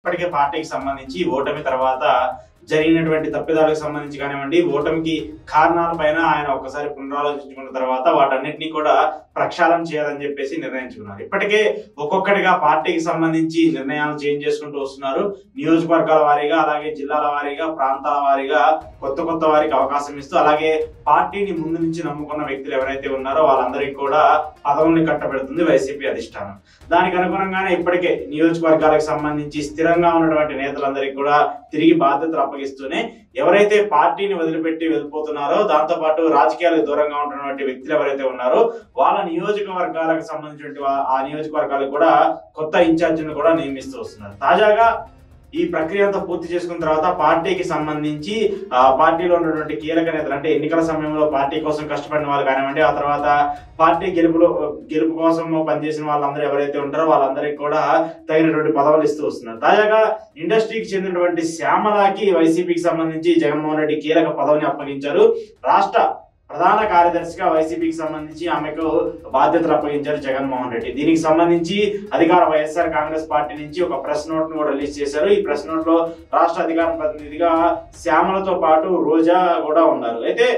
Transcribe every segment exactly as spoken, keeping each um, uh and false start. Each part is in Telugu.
ఇప్పటికే పార్టీకి సంబంధించి ఓటమి తర్వాత జరిగినటువంటి తప్పిదాలకు సంబంధించి కానివ్వండి, ఓటమికి కారణాల పైన ఆయన ఒక్కసారి పునరాలోచించుకున్న తర్వాత వాటన్నిటినీ కూడా ప్రక్షాళన చేయాలని చెప్పేసి నిర్ణయించుకున్నారు. ఇప్పటికే ఒక్కొక్కటిగా పార్టీకి సంబంధించి నిర్ణయాలు చేంజ్ చేసుకుంటూ వస్తున్నారు. నియోజకవర్గాల వారీగా, అలాగే జిల్లాల వారీగా, ప్రాంతాల వారీగా కొత్త కొత్త వారికి అవకాశం ఇస్తూ, అలాగే పార్టీని ముందు నుంచి నమ్ముకున్న వ్యక్తులు ఎవరైతే ఉన్నారో వాళ్ళందరికీ కూడా పదవుల్ని కట్టబెడుతుంది వైసీపీ అధిష్టానం. దానికి అనుగుణంగానే ఇప్పటికే నియోజకవర్గాలకు సంబంధించి స్థిరంగా ఉన్నటువంటి నేతలందరికీ కూడా తిరిగి బాధ్యతలు అప్పగిస్తూనే ఎవరైతే పార్టీని వదిలిపెట్టి వెళ్ళిపోతున్నారో, దాంతో పాటు రాజకీయాలకు దూరంగా ఉంటున్నటువంటి వ్యక్తులు ఎవరైతే ఉన్నారో వాళ్ళ నియోజకవర్గాలకు సంబంధించినటువంటి ఆ నియోజకవర్గాలకు కూడా కొత్త ఇన్ఛార్జీలను కూడా నియమిస్తూ వస్తున్నారు. తాజాగా ఈ ప్రక్రియ అంతా పూర్తి చేసుకున్న తర్వాత పార్టీకి సంబంధించి ఆ పార్టీలో ఉన్నటువంటి కీలక నేతలు, అంటే ఎన్నికల సమయంలో పార్టీ కోసం కష్టపడిన వాళ్ళు కానివ్వండి, ఆ తర్వాత పార్టీ గెలుపులో గెలుపు కోసం పనిచేసిన వాళ్ళందరూ ఎవరైతే ఉంటారో వాళ్ళందరికీ కూడా తగినటువంటి పదవులు ఇస్తూ వస్తున్నారు. తాజాగా ఇండస్ట్రీకి చెందినటువంటి శ్యామలకి వైసీపీకి సంబంధించి జగన్మోహన్ రెడ్డి కీలక పదవిని అప్పగించారు. రాష్ట్ర ప్రధాన కార్యదర్శిగా వైసీపీకి సంబంధించి ఆమెకు బాధ్యతలు అప్పగించారు జగన్మోహన్ రెడ్డి. దీనికి సంబంధించి అధికార వైఎస్ఆర్ కాంగ్రెస్ పార్టీ నుంచి ఒక ప్రెస్ నోట్ ను కూడా రిలీజ్ చేశారు. ఈ ప్రెస్ నోట్ లో రాష్ట్ర అధికార ప్రతినిధిగా శ్యామలతో పాటు రోజా కూడా ఉన్నారు. అయితే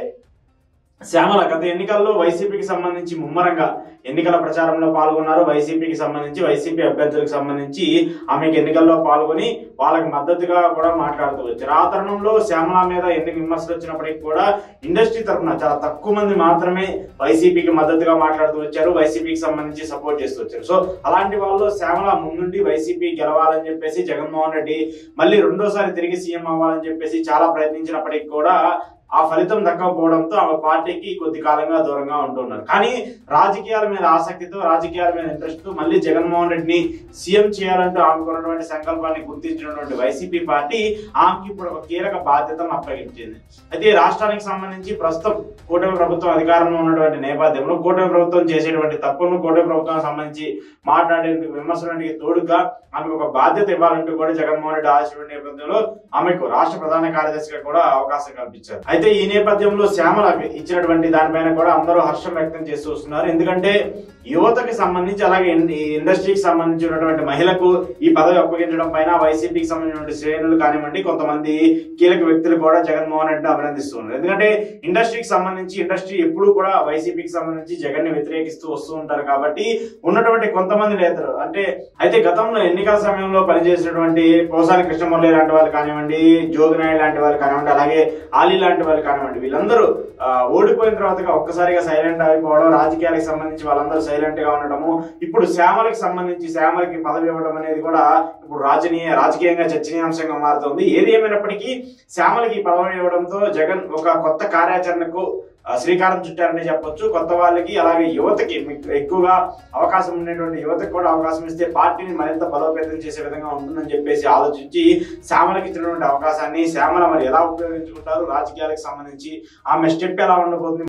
శ్యామల గత ఎన్నికల్లో వైసీపీకి సంబంధించి ముమ్మరంగా ఎన్నికల ప్రచారంలో పాల్గొన్నారు. వైసీపీకి సంబంధించి వైసీపీ అభ్యర్థులకు సంబంధించి ఆమెకు ఎన్నికల్లో పాల్గొని వాళ్ళకి మద్దతుగా కూడా మాట్లాడుతూ వచ్చారు. ఆ తరుణంలో శ్యామల మీద ఎన్ని విమర్శలు వచ్చినప్పటికీ కూడా ఇండస్ట్రీ తరఫున చాలా తక్కువ మంది మాత్రమే వైసీపీకి మద్దతుగా మాట్లాడుతూ వచ్చారు, వైసీపీకి సంబంధించి సపోర్ట్ చేస్తూ వచ్చారు. సో అలాంటి వాళ్ళు శ్యామల ముందుండి వైసీపీ గెలవాలని చెప్పేసి జగన్మోహన్ రెడ్డి మళ్ళీ రెండోసారి తిరిగి సీఎం అవ్వాలని చెప్పేసి చాలా ప్రయత్నించినప్పటికీ కూడా ఆ ఫలితం దక్కకపోవడంతో ఆమె పార్టీకి కొద్ది కాలంగా దూరంగా ఉంటున్నారు. కానీ రాజకీయాల మీద ఆసక్తితో, రాజకీయాల మీద ఇంట్రెస్ట్ తో మళ్ళీ జగన్మోహన్ రెడ్డిని సీఎం చేయాలంటూ ఆమెకున్నటువంటి సంకల్పాన్ని గుర్తించినటువంటి వైసీపీ పార్టీ ఆమెకి ఇప్పుడు ఒక కీలక బాధ్యతను అప్పగించింది. అయితే రాష్ట్రానికి సంబంధించి ప్రస్తుతం కూటమి ప్రభుత్వం అధికారంలో ఉన్నటువంటి నేపథ్యంలో కూటమి ప్రభుత్వం చేసేటువంటి తప్పులను, కూటమి ప్రభుత్వానికి సంబంధించి మాట్లాడేందుకు విమర్శలకి తోడుగా ఆమెకు ఒక బాధ్యత ఇవ్వాలంటూ కూడా జగన్మోహన్ రెడ్డి ఆశించిన నేపథ్యంలో ఆమెకు రాష్ట్ర ప్రధాన కార్యదర్శిగా కూడా అవకాశం కల్పించారు. అయితే ఈ నేపథ్యంలో శ్యామల ఇచ్చినటువంటి దానిపైన కూడా అందరూ హర్షం వ్యక్తం చేస్తూ వస్తున్నారు. ఎందుకంటే యువతకి సంబంధించి, అలాగే ఇండస్ట్రీకి సంబంధించినటువంటి మహిళకు ఈ పదవి అప్పగించడం పైన వైసీపీకి సంబంధించిన శ్రేణులు కానివ్వండి, కొంతమంది కీలక వ్యక్తులు కూడా జగన్మోహన్ రెడ్డిని అభినందిస్తున్నారు. ఎందుకంటే ఇండస్ట్రీకి సంబంధించి ఇండస్ట్రీ ఎప్పుడు కూడా వైసీపీకి సంబంధించి జగన్ ని వ్యతిరేకిస్తూ వస్తూ ఉంటారు. కాబట్టి ఉన్నటువంటి కొంతమంది నేతలు, అంటే అయితే గతంలో ఎన్నికల సమయంలో పనిచేసినటువంటి పోసాని కృష్ణమురళి లాంటి వాళ్ళు కానివ్వండి, జోగినాయుడు లాంటి వాళ్ళు కానివ్వండి, అలాగే ఆలీ లాంటి వాళ్ళు కానివ్వండి, వీళ్ళందరూ ఓడిపోయిన తర్వాత ఒక్కసారిగా సైలెంట్ అయిపోవడం, రాజకీయాలకు సంబంధించి వాళ్ళందరూ సైలెంట్ గా ఉండడము, ఇప్పుడు శ్యామలకి సంబంధించి శ్యామలకి పదవి ఇవ్వడం అనేది కూడా ఇప్పుడు రాజనీయ రాజకీయంగా చర్చనీయాంశంగా మారుతుంది. ఏది ఏమైనప్పటికీ శ్యామలకి పదవి ఇవ్వడంతో జగన్ ఒక కొత్త కార్యాచరణకు శ్రీకారం చుట్టారని చెప్పొచ్చు. కొత్త వాళ్ళకి, అలాగే యువతకి ఎక్కువగా అవకాశం ఉండేటువంటి యువతకు కూడా అవకాశం ఇస్తే పార్టీని మరింత బలోపేతం చేసే విధంగా ఉంటుందని చెప్పేసి ఆలోచించి శ్యామలకి ఇచ్చినటువంటి అవకాశాన్ని శ్యామల మరి ఎలా ఉపయోగించుకుంటారు, రాజకీయాలకు సంబంధించి ఆమె స్టెప్ ఎలా ఉండబోతుంది